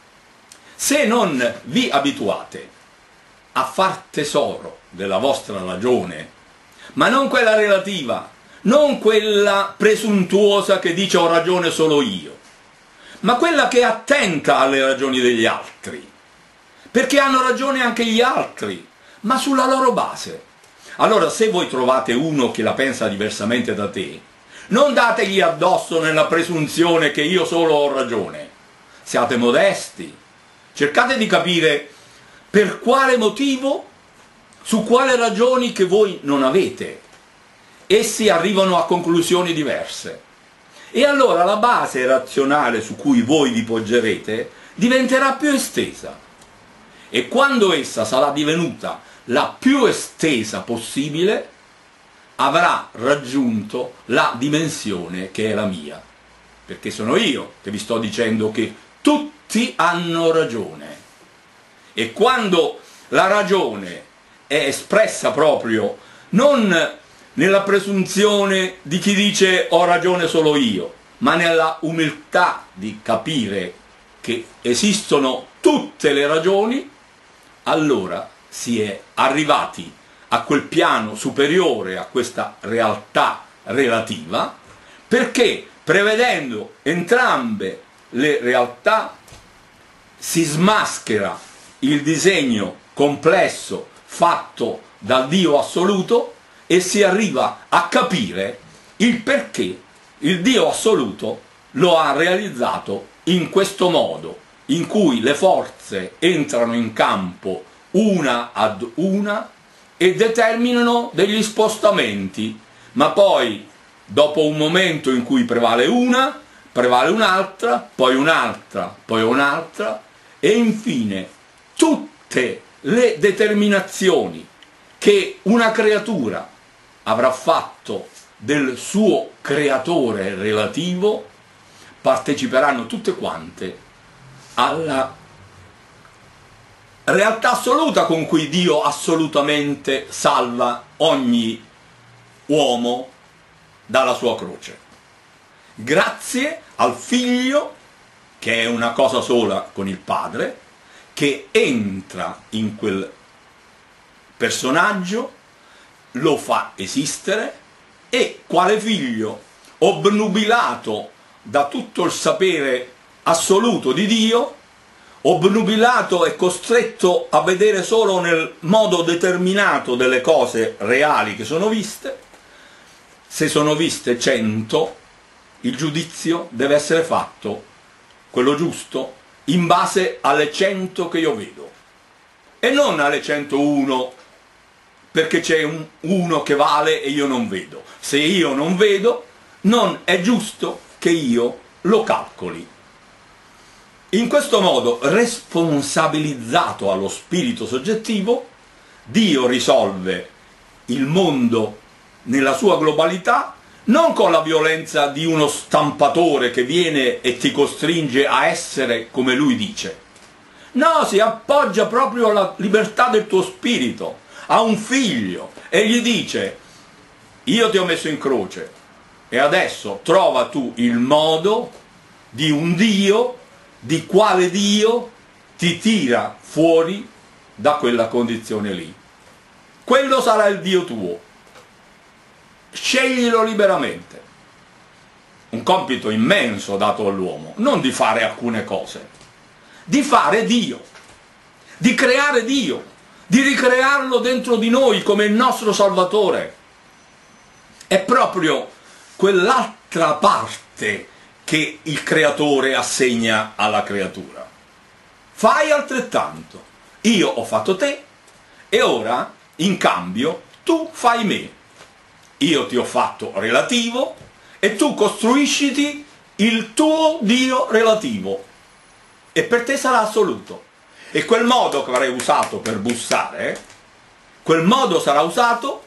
Se non vi abituate a far tesoro della vostra ragione, ma non quella relativa, non quella presuntuosa che dice ho ragione solo io, ma quella che è attenta alle ragioni degli altri, perché hanno ragione anche gli altri, ma sulla loro base. Allora, se voi trovate uno che la pensa diversamente da te, non dategli addosso nella presunzione che io solo ho ragione. Siate modesti, cercate di capire per quale motivo, su quale ragioni che voi non avete. Essi arrivano a conclusioni diverse. E allora la base razionale su cui voi vi poggerete diventerà più estesa. E quando essa sarà divenuta la più estesa possibile, avrà raggiunto la dimensione che è la mia. Perché sono io che vi sto dicendo che tutti hanno ragione. E quando la ragione è espressa proprio non nella presunzione di chi dice ho ragione solo io, ma nella umiltà di capire che esistono tutte le ragioni, allora si è arrivati a quel piano superiore, a questa realtà relativa, perché prevedendo entrambe le realtà si smaschera il disegno complesso fatto dal Dio assoluto e si arriva a capire il perché il Dio assoluto lo ha realizzato in questo modo, in cui le forze entrano in campo una ad una e determinano degli spostamenti, ma poi dopo un momento in cui prevale una, prevale un'altra, poi un'altra, poi un'altra, e infine tutte le determinazioni che una creatura avrà fatto del suo creatore relativo parteciperanno tutte quante alla realtà assoluta con cui Dio assolutamente salva ogni uomo dalla sua croce. Grazie al Figlio, che è una cosa sola con il Padre, che entra in quel personaggio, lo fa esistere e quale figlio obnubilato da tutto il sapere assoluto di Dio, obnubilato e costretto a vedere solo nel modo determinato delle cose reali che sono viste, se sono viste 100, il giudizio deve essere fatto, quello giusto, in base alle 100 che io vedo, e non alle 101, perché c'è uno che vale e io non vedo. Se io non vedo, non è giusto che io lo calcoli. In questo modo, responsabilizzato allo spirito soggettivo, Dio risolve il mondo nella sua globalità, non con la violenza di uno stampatore che viene e ti costringe a essere come lui dice. No, si appoggia proprio alla libertà del tuo spirito, a un figlio, e gli dice: io ti ho messo in croce e adesso trova tu il modo di un Dio, di quale Dio ti tira fuori da quella condizione lì. Quello sarà il Dio tuo. Sceglilo liberamente. Un compito immenso dato all'uomo, non di fare alcune cose, di fare Dio, di creare Dio, di ricrearlo dentro di noi come il nostro Salvatore. È proprio quell'altra parte che il Creatore assegna alla creatura. Fai altrettanto. Io ho fatto te e ora, in cambio, tu fai me. Io ti ho fatto relativo e tu costruisciti il tuo Dio relativo. E per te sarà assoluto. E quel modo che avrei usato per bussare, quel modo sarà usato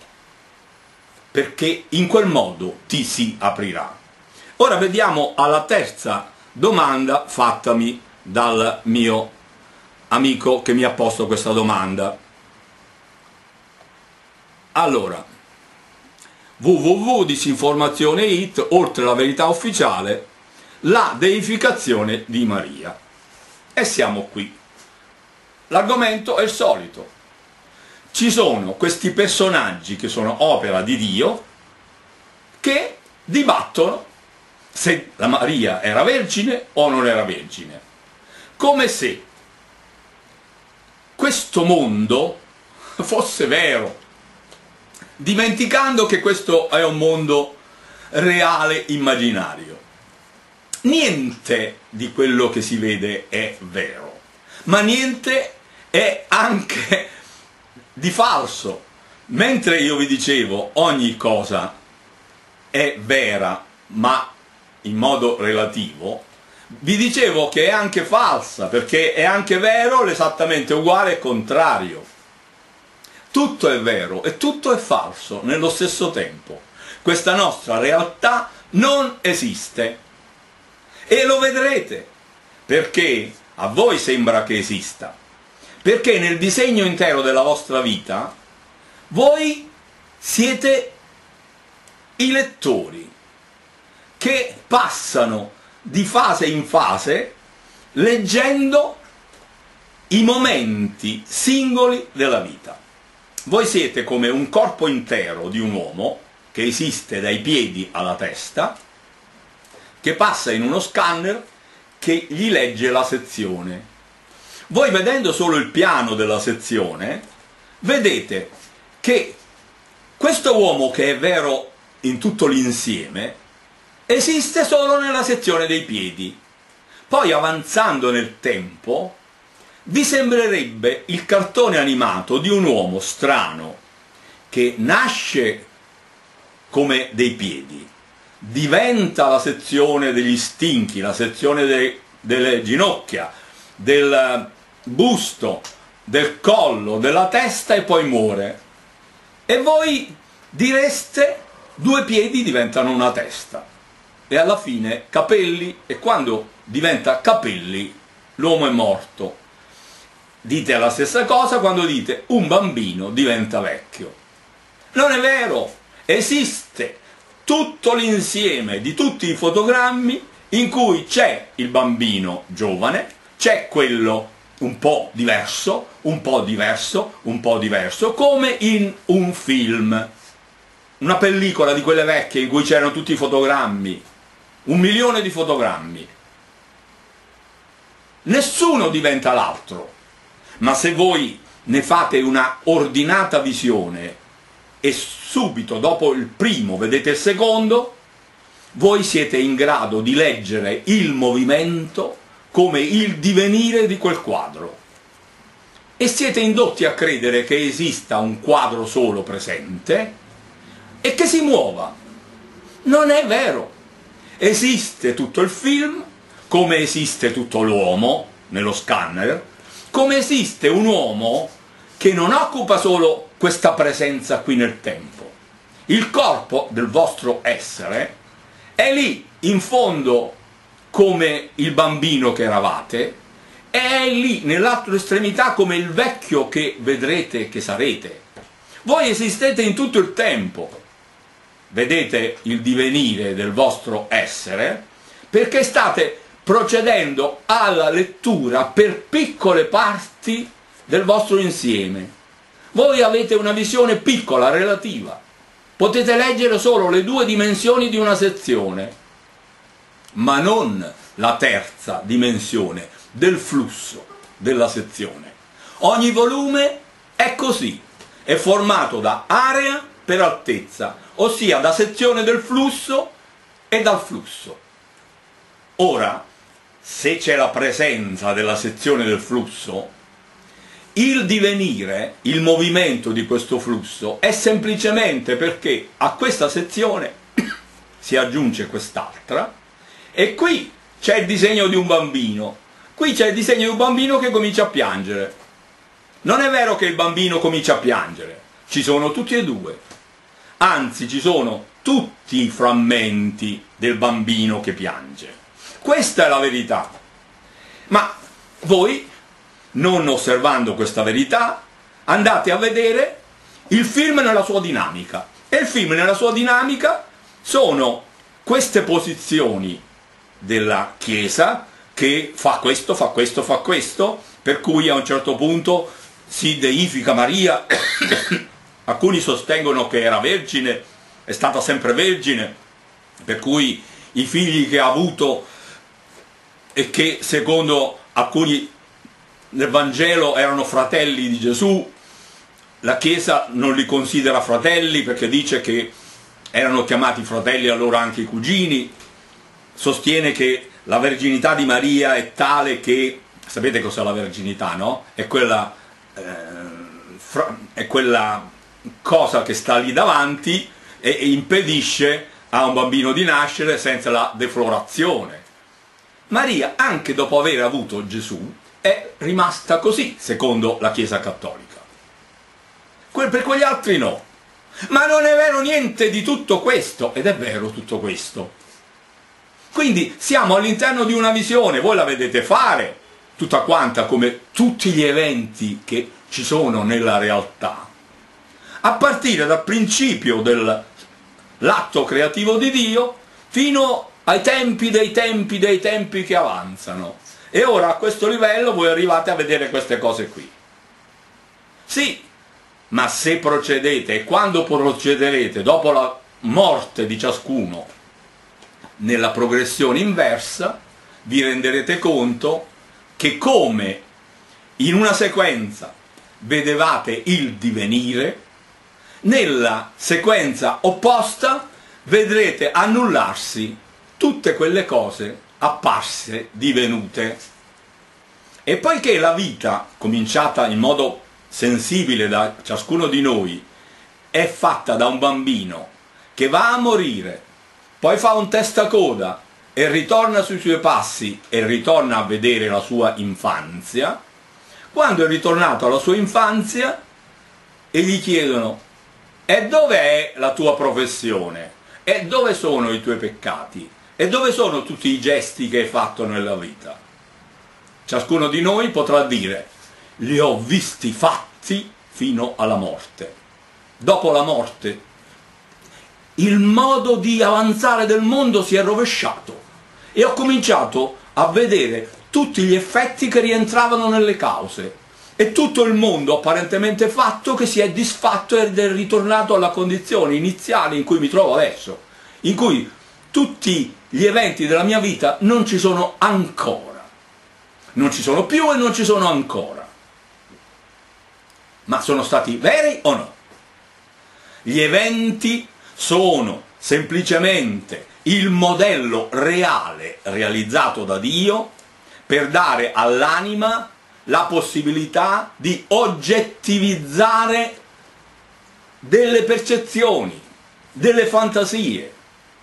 perché in quel modo ti si aprirà. Ora vediamo alla terza domanda fattami dal mio amico che mi ha posto questa domanda. Allora, www.disinformazione.it, oltre la verità ufficiale, la deificazione di Maria. E siamo qui. L'argomento è il solito. Ci sono questi personaggi che sono opera di Dio che dibattono se la Maria era vergine o non era vergine, come se questo mondo fosse vero, dimenticando che questo è un mondo reale, immaginario. Niente di quello che si vede è vero, ma niente è anche di falso. Mentre io vi dicevo ogni cosa è vera, ma in modo relativo, vi dicevo che è anche falsa, perché è anche vero l'esattamente uguale e contrario. Tutto è vero e tutto è falso nello stesso tempo. Questa nostra realtà non esiste. E lo vedrete, perché a voi sembra che esista. Perché nel disegno intero della vostra vita voi siete i lettori che passano di fase in fase leggendo i momenti singoli della vita. Voi siete come un corpo intero di un uomo che esiste dai piedi alla testa, che passa in uno scanner che gli legge la sezione. Voi, vedendo solo il piano della sezione, vedete che questo uomo, che è vero in tutto l'insieme, esiste solo nella sezione dei piedi. Poi, avanzando nel tempo, vi sembrerebbe il cartone animato di un uomo strano che nasce come dei piedi, diventa la sezione degli stinchi, la sezione delle ginocchia, del busto, del collo, della testa, e poi muore. E voi direste: due piedi diventano una testa, e alla fine capelli, e quando diventa capelli l'uomo è morto. Dite la stessa cosa quando dite un bambino diventa vecchio. Non è vero, esiste tutto l'insieme di tutti i fotogrammi in cui c'è il bambino giovane, c'è quello un po' diverso, un po' diverso, un po' diverso, come in un film, una pellicola di quelle vecchie in cui c'erano tutti i fotogrammi, 1 milione di fotogrammi. Nessuno diventa l'altro, ma se voi ne fate una ordinata visione e subito dopo il primo vedete il secondo, voi siete in grado di leggere il movimento come il divenire di quel quadro e siete indotti a credere che esista un quadro solo presente e che si muova. Non è vero. Esiste tutto il film, come esiste tutto l'uomo nello scanner, come esiste un uomo che non occupa solo questa presenza qui nel tempo. Il corpo del vostro essere è lì in fondo come il bambino che eravate, e è lì nell'altra estremità come il vecchio che vedrete che sarete. Voi esistete in tutto il tempo. Vedete il divenire del vostro essere perché state procedendo alla lettura per piccole parti del vostro insieme. Voi avete una visione piccola, relativa. Potete leggere solo le 2 dimensioni di una sezione, ma non la terza dimensione del flusso della sezione. Ogni volume è così, è formato da area per altezza, ossia da sezione del flusso e dal flusso. Ora, se c'è la presenza della sezione del flusso, il divenire, il movimento di questo flusso è semplicemente perché a questa sezione si aggiunge quest'altra e qui c'è il disegno di un bambino, qui c'è il disegno di un bambino che comincia a piangere. Non è vero che il bambino comincia a piangere, ci sono tutti e 2. Anzi, ci sono tutti i frammenti del bambino che piange. Questa è la verità. Ma voi, non osservando questa verità, andate a vedere il film nella sua dinamica. E il film nella sua dinamica sono queste posizioni della Chiesa che fa questo, fa questo, fa questo, per cui a un certo punto si deifica Maria. Alcuni sostengono che era vergine, è stata sempre vergine, per cui i figli che ha avuto e che secondo alcuni nel Vangelo erano fratelli di Gesù, la Chiesa non li considera fratelli perché dice che erano chiamati fratelli allora anche i cugini, sostiene che la verginità di Maria è tale che, sapete cos'è la verginità, no? È quella cosa che sta lì davanti e impedisce a un bambino di nascere senza la deflorazione. Maria, anche dopo aver avuto Gesù, è rimasta così, secondo la Chiesa cattolica. Per quegli altri no. Ma non è vero niente di tutto questo, ed è vero tutto questo. Quindi siamo all'interno di una visione, voi la vedete fare, tutta quanta, come tutti gli eventi che ci sono nella realtà, a partire dal principio dell'atto creativo di Dio fino ai tempi dei tempi dei tempi che avanzano. E ora a questo livello voi arrivate a vedere queste cose qui. Sì, ma se procedete, e quando procederete dopo la morte di ciascuno nella progressione inversa, vi renderete conto che come in una sequenza vedevate il divenire, nella sequenza opposta vedrete annullarsi tutte quelle cose apparse, divenute. E poiché la vita, cominciata in modo sensibile da ciascuno di noi, è fatta da un bambino che va a morire, poi fa un testacoda e ritorna sui suoi passi e ritorna a vedere la sua infanzia, quando è ritornato alla sua infanzia e gli chiedono: e dove è la tua professione? E dove sono i tuoi peccati? E dove sono tutti i gesti che hai fatto nella vita? Ciascuno di noi potrà dire: li ho visti fatti fino alla morte. Dopo la morte il modo di avanzare del mondo si è rovesciato e ho cominciato a vedere tutti gli effetti che rientravano nelle cause, e tutto il mondo apparentemente fatto che si è disfatto ed è ritornato alla condizione iniziale in cui mi trovo adesso, in cui tutti gli eventi della mia vita non ci sono ancora, non ci sono più e non ci sono ancora. Ma sono stati veri o no? Gli eventi sono semplicemente il modello reale realizzato da Dio per dare all'anima la possibilità di oggettivizzare delle percezioni, delle fantasie.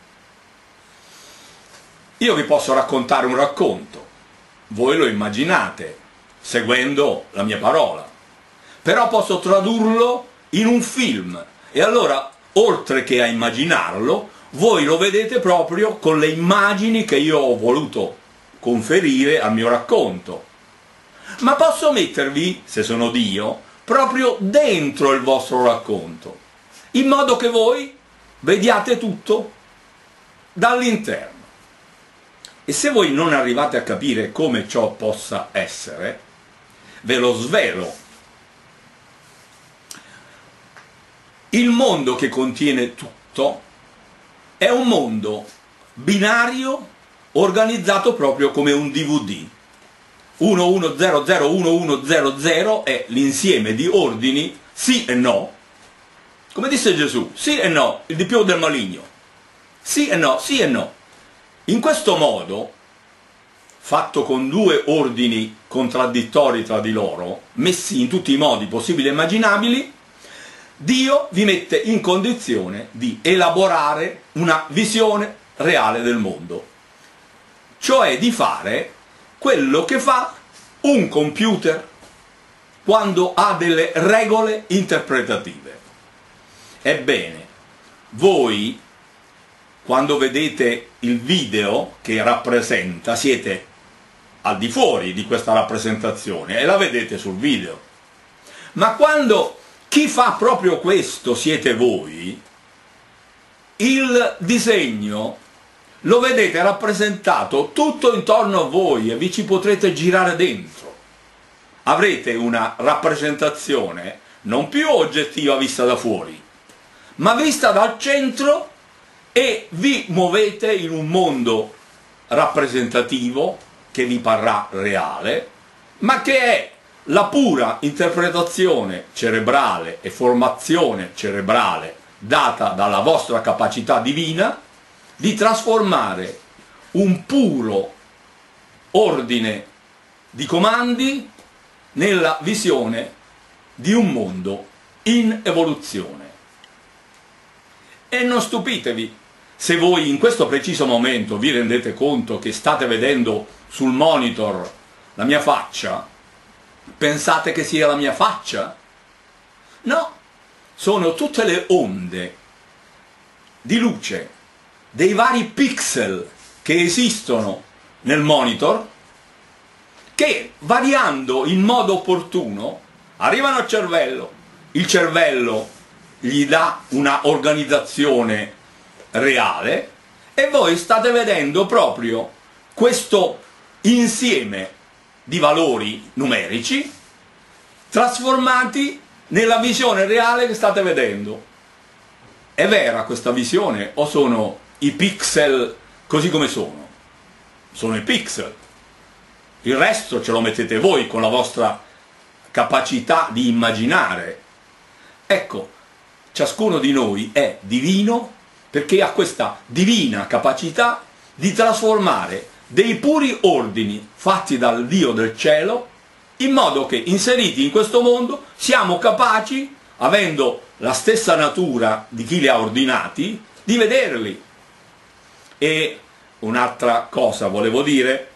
Io vi posso raccontare un racconto, voi lo immaginate seguendo la mia parola, però posso tradurlo in un film e allora, oltre che a immaginarlo, voi lo vedete proprio con le immagini che io ho voluto conferire al mio racconto. Ma posso mettervi, se sono Dio, proprio dentro il vostro racconto, in modo che voi vediate tutto dall'interno. E se voi non arrivate a capire come ciò possa essere, ve lo svelo. Il mondo che contiene tutto è un mondo binario organizzato proprio come un DVD. 11001100 è l'insieme di ordini sì e no, come disse Gesù, sì e no, il di più del maligno, sì e no, sì e no. In questo modo, fatto con due ordini contraddittori tra di loro, messi in tutti i modi possibili e immaginabili, Dio vi mette in condizione di elaborare una visione reale del mondo, cioè di fare quello che fa un computer quando ha delle regole interpretative. Ebbene, voi, quando vedete il video che rappresenta, siete al di fuori di questa rappresentazione e la vedete sul video. Ma quando chi fa proprio questo siete voi, il disegno lo vedete rappresentato tutto intorno a voi e vi ci potrete girare dentro. Avrete una rappresentazione non più oggettiva vista da fuori, ma vista dal centro, e vi muovete in un mondo rappresentativo che vi parrà reale, ma che è la pura interpretazione cerebrale e formazione cerebrale data dalla vostra capacità divina di trasformare un puro ordine di comandi nella visione di un mondo in evoluzione. E non stupitevi se voi in questo preciso momento vi rendete conto che state vedendo sul monitor la mia faccia. Pensate che sia la mia faccia? No, sono tutte le onde di luce dei vari pixel che esistono nel monitor, che variando in modo opportuno arrivano al cervello. Il cervello gli dà una organizzazione reale e voi state vedendo proprio questo insieme di valori numerici trasformati nella visione reale che state vedendo. È vera questa visione o sono i pixel così come sono? Sono i pixel. Il resto ce lo mettete voi con la vostra capacità di immaginare. Ecco, ciascuno di noi è divino perché ha questa divina capacità di trasformare dei puri ordini fatti dal Dio del cielo, in modo che inseriti in questo mondo siamo capaci, avendo la stessa natura di chi li ha ordinati, di vederli. E un'altra cosa volevo dire: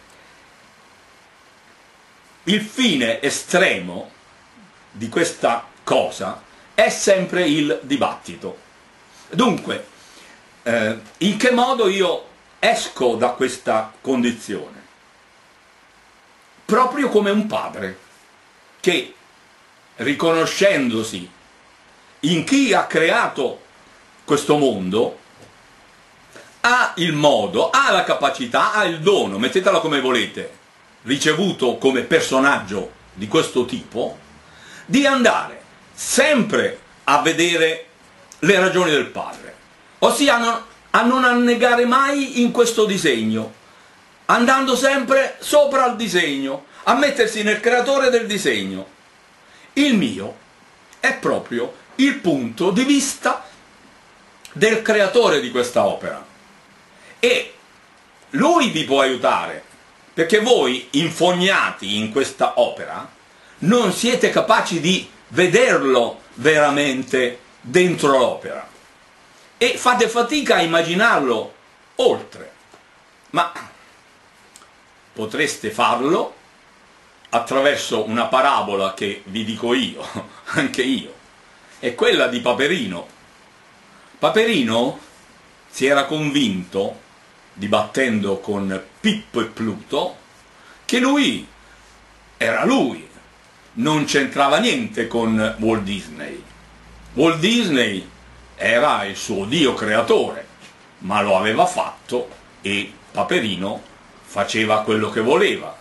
il fine estremo di questa cosa è sempre il dibattito. Dunque, in che modo io esco da questa condizione? Proprio come un padre che, riconoscendosi in chi ha creato questo mondo, ha il modo, ha la capacità, ha il dono, mettetela come volete, ricevuto come personaggio di questo tipo, di andare sempre a vedere le ragioni del Padre, ossia a non annegare mai in questo disegno, andando sempre sopra il disegno, a mettersi nel creatore del disegno. Il mio è proprio il punto di vista del creatore di questa opera, e lui vi può aiutare, perché voi, infognati in questa opera, non siete capaci di vederlo veramente dentro l'opera e fate fatica a immaginarlo oltre, ma potreste farlo attraverso una parabola che vi dico io, anche io, è quella di Paperino. Paperino si era convinto, dibattendo con Pippo e Pluto, che lui era lui, non c'entrava niente con Walt Disney. Walt Disney era il suo dio creatore, ma lo aveva fatto e Paperino faceva quello che voleva.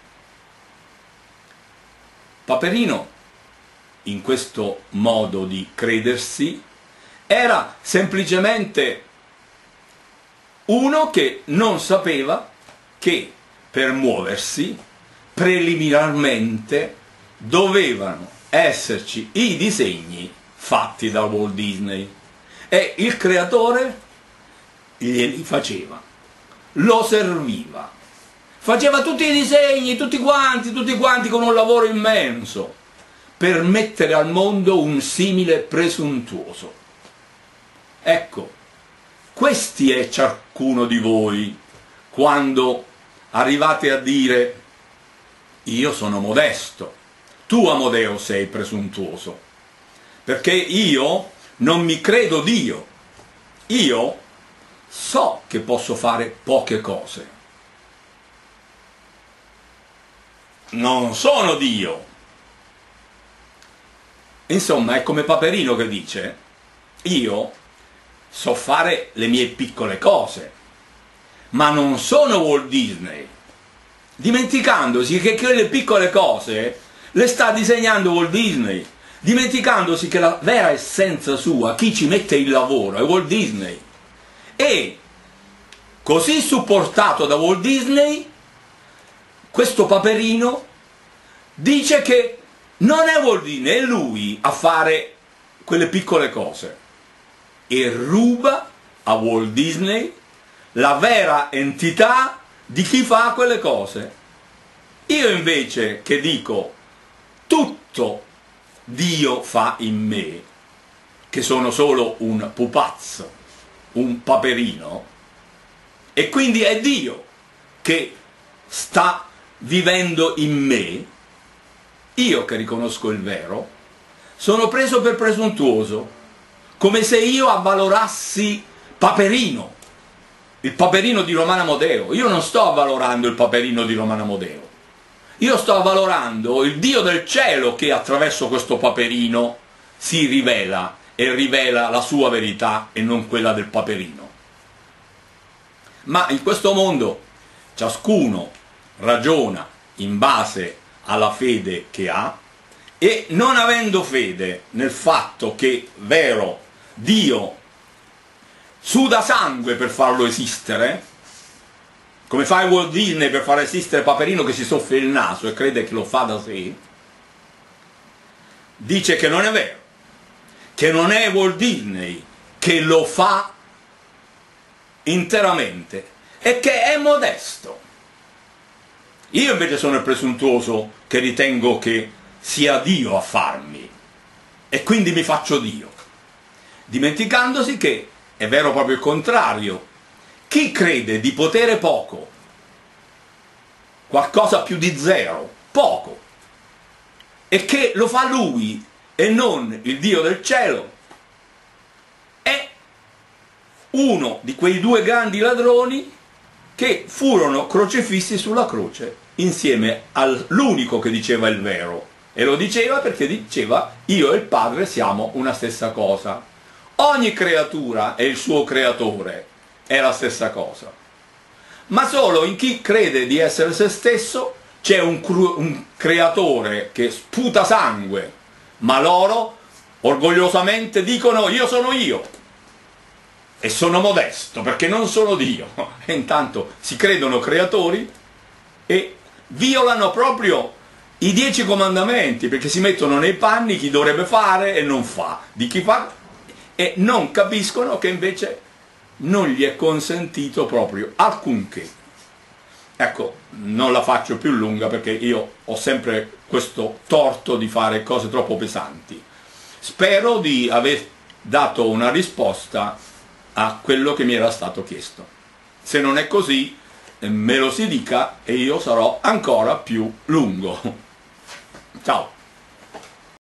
Paperino, in questo modo di credersi, era semplicemente uno che non sapeva che per muoversi preliminarmente dovevano esserci i disegni fatti da Walt Disney, e il creatore glieli faceva, lo serviva, faceva tutti i disegni, tutti quanti con un lavoro immenso per mettere al mondo un simile presuntuoso. Ecco, questi è ciascuno di voi quando arrivate a dire: io sono modesto, tu Amodeo sei presuntuoso, perché io non mi credo Dio, io so che posso fare poche cose, non sono Dio. Insomma, è come Paperino che dice: io so fare le mie piccole cose, ma non sono Walt Disney, dimenticandosi che quelle piccole cose le sta disegnando Walt Disney, dimenticandosi che la vera essenza sua, chi ci mette il lavoro, è Walt Disney. E così supportato da Walt Disney, questo Paperino dice che non è Walt Disney, è lui a fare quelle piccole cose, e ruba a Walt Disney la vera entità di chi fa quelle cose. Io invece che dico: tutto Dio fa in me, che sono solo un pupazzo, un Paperino, e quindi è Dio che sta vivendo in me, io che riconosco il vero, sono preso per presuntuoso, come se io avvalorassi Paperino, il Paperino di Romano Amodeo. Io non sto avvalorando il Paperino di Romano Amodeo, io sto avvalorando il Dio del cielo che attraverso questo Paperino si rivela, e rivela la sua verità e non quella del Paperino. Ma in questo mondo ciascuno ragiona in base alla fede che ha, e non avendo fede nel fatto che vero Dio suda sangue per farlo esistere, come fa Walt Disney per far esistere Paperino che si soffia il naso e crede che lo fa da sé, dice che non è vero, che non è Walt Disney che lo fa interamente e che è modesto. Io invece sono il presuntuoso che ritengo che sia Dio a farmi, e quindi mi faccio Dio, dimenticandosi che è vero proprio il contrario. Chi crede di potere poco, qualcosa più di zero, poco, e che lo fa lui e non il Dio del cielo, è uno di quei due grandi ladroni che furono crocefissi sulla croce insieme all'unico che diceva il vero, e lo diceva perché diceva: io e il Padre siamo una stessa cosa. Ogni creatura e il suo creatore è la stessa cosa, ma solo in chi crede di essere se stesso c'è un creatore che sputa sangue, ma loro orgogliosamente dicono io sono io e sono modesto perché non sono Dio, e intanto si credono creatori e violano proprio i 10 comandamenti, perché si mettono nei panni chi dovrebbe fare e non fa, di chi fa, e non capiscono che invece non gli è consentito proprio alcunché. Ecco, non la faccio più lunga perché io ho sempre questo torto di fare cose troppo pesanti. Spero di aver dato una risposta a quello che mi era stato chiesto. Se non è così, me lo si dica e io sarò ancora più lungo. Ciao!